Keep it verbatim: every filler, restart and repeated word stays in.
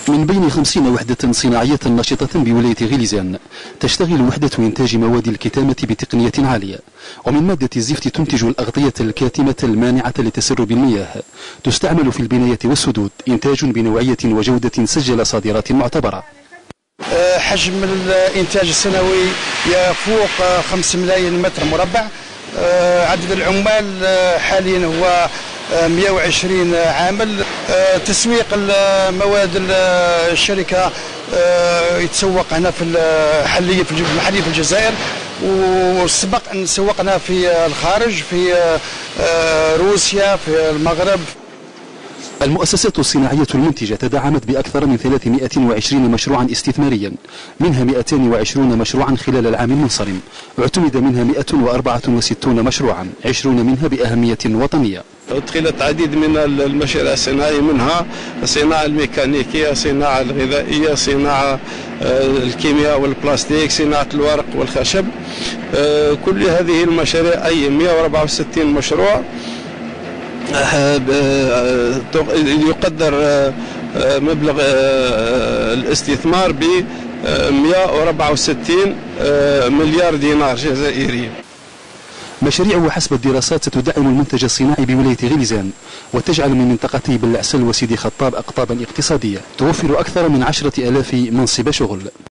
من بين خمسين وحدة صناعية نشطة بولاية غليزان تشتغل وحدة إنتاج مواد الكتامة بتقنية عالية، ومن مادة الزفت تنتج الأغطية الكاتمة المانعة لتسرب المياه، تستعمل في البناية والسدود، إنتاج بنوعية وجودة سجل صادرات معتبرة. حجم الإنتاج السنوي يفوق خمسة ملايين متر مربع. عدد العمال حاليا هو مئة وعشرين عامل. تسويق المواد الشركة يتسوق هنا في المحلية في الجزائر، وسبق أن سوقنا في الخارج في روسيا في المغرب. المؤسسات الصناعية المنتجة تدعمت بأكثر من ثلاثمئة وعشرين مشروعا استثماريا، منها مئتين وعشرين مشروعا خلال العام المنصرم، اعتمد منها مئة وأربعة وستون مشروعا، عشرون منها بأهمية وطنية. أدخلت العديد من المشاريع الصناعية، منها الصناعة الميكانيكية، الصناعة الغذائية، صناعة الكيمياء والبلاستيك، صناعة الورق والخشب. كل هذه المشاريع أي مئة وأربعة وستين مشروع يقدر مبلغ الاستثمار ب مئة وأربعة وستين مليار دينار جزائري. مشاريع حسب الدراسات ستدعم المنتج الصناعي بولاية غليزان، وتجعل من منطقتي بلعسل وسيدي خطاب أقطابا اقتصادية توفر أكثر من عشرة آلاف منصب شغل.